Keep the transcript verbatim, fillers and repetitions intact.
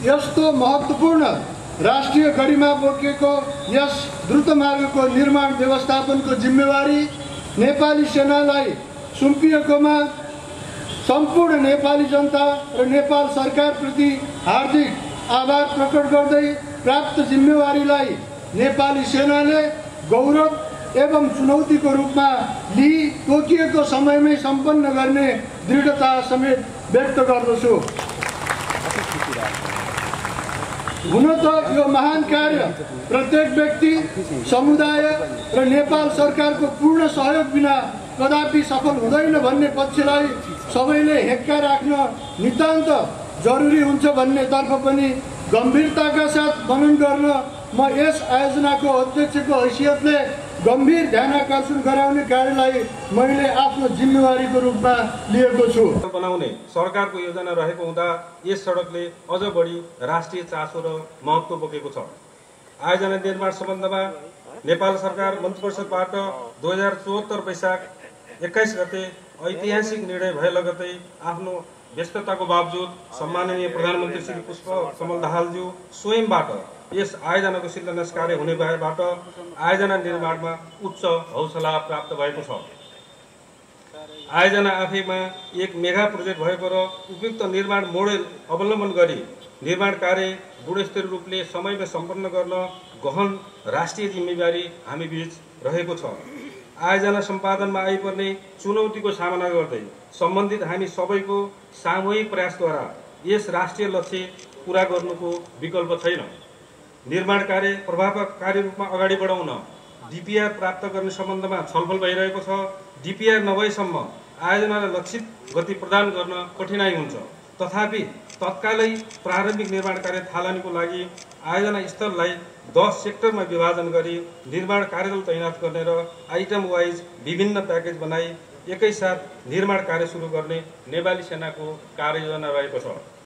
यस्तो महत्त्वपूर्ण राष्ट्रिय गरिमा बोकेको यस द्रुत मार्गको निर्माण व्यवस्थापनको जिम्मेवारी नेपाली सेनालाई सुम्पिएकोमा सम्पूर्ण नेपाली जनता र नेपाल सरकारप्रति हार्दिक आभार प्रकट गर्दै प्राप्त जिम्मेवारीलाई नेपाली सेनाले गौरव एवं चुनौतीको रूपमा लिई तोकिएको समयमै सम्पन्न गर्ने दृढता समेत व्यक्त गर्दछु। हुन त यो महान कार्य प्रत्येक व्यक्ति, समुदाय र नेपाल सरकारको पूर्ण सहयोग बिना कदापि सफल हुँदैन भन्ने पक्षलाई सबैले हेक्का राख्न नितान्त जरुरी हुन्छ भन्ने तर्फ पनि गम्भीरताका साथ मनन गर्न म यस आयोजनाको अध्यक्षको हैसियतले गम्भीर ध्यानाकर्षण गराउने कार्यलाई मैले आफ्नो जिम्मेवारीको रूपमा लिएको छु। बनाउने सरकारको योजना रहेको हुँदा यस सडकले अझ बढी राष्ट्रिय चासो र महत्त्व बोकेको छ। आयोजना निर्माण सम्बन्धमा नेपाल सरकार मन्त्री परिषदबाट दुई हजार चौहत्तर वैशाख एक्काइस गते ऐतिहासिक निर्णय भए लगतै आफ्नो व्यस्तताको बावजुद सम्माननीय प्रधानमन्त्री श्री पुष्प कमल दाहालज्यू स्वयंबाट यस आयोजनाको शिलान्यास कार्य हुने भएबाट आयोजना निर्माणमा उच्च हौसला प्राप्त भएको छ। आयोजना आफैमा एक मेगा प्रोजेक्ट भएको र उपयुक्त निर्माण मोडेल अवलम्बन गरी निर्माण कार्य गुणस्तरीय रूपले समयमा सम्पन्न गर्न गहन राष्ट्रिय जिम्मेवारी हामी बीच रहेको छ। आयोजना सम्पादनमा आइपर्ने चुनौतीको सामना गर्दै सम्बन्धित हामी सबैको सामूहिक प्रयासद्वारा यस राष्ट्रिय लक्ष्य पूरा गर्नुको विकल्प छैन। निर्माण कार्य प्रभावकारी रूपमा अगाडि बढाउन डीपीआर प्राप्त गर्ने सम्बन्धमा छलफल भइरहेको छ। डीपीआर नभएसम्म आयोजनालाई लक्षित गति प्रदान गर्न कठिनाई हुन्छ। तथापि तत्कालै प्रारम्भिक निर्माण कार्य थालनीको लागि आयोजना स्थललाई दस सेक्टरमा विभाजन गरी निर्माण कार्यदल तैनात गर्ने र आइटम वाइज विभिन्न प्याकेज बनाई एकैसाथ निर्माण कार्य सुरु गर्ने नेपाली सेनाको कार्ययोजना रहेको छ।